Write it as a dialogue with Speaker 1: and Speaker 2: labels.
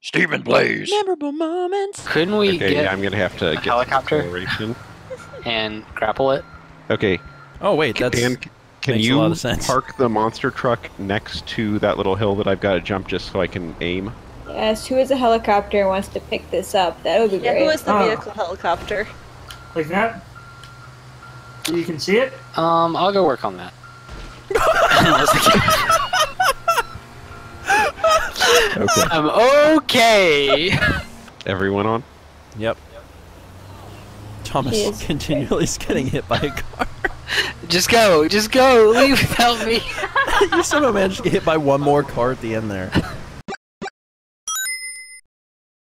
Speaker 1: Stephen Blaze.
Speaker 2: Memorable moments.
Speaker 3: Couldn't we
Speaker 4: Okay,
Speaker 3: get
Speaker 4: yeah, I'm gonna have to
Speaker 3: a
Speaker 4: get
Speaker 3: helicopter
Speaker 4: acceleration.
Speaker 3: and grapple it?
Speaker 4: Okay,
Speaker 2: Oh wait, that's
Speaker 4: Dan, can
Speaker 2: makes a
Speaker 4: you
Speaker 2: lot of sense.
Speaker 4: park the monster truck next to that little hill that I've got to jump just so I can aim?
Speaker 5: Yes, who is a helicopter and wants to pick this up? That would be
Speaker 6: Yeah,
Speaker 5: great.
Speaker 6: who is the vehicle helicopter?
Speaker 7: Like that? You can see it?
Speaker 3: I'll go work on that.
Speaker 4: Okay.
Speaker 3: I'm okay.
Speaker 4: Everyone on?
Speaker 2: Yep. Thomas
Speaker 5: Yes.
Speaker 2: continually is getting hit by a car.
Speaker 3: Just go, leave without me.
Speaker 2: You somehow managed to get hit by one more car at the end there.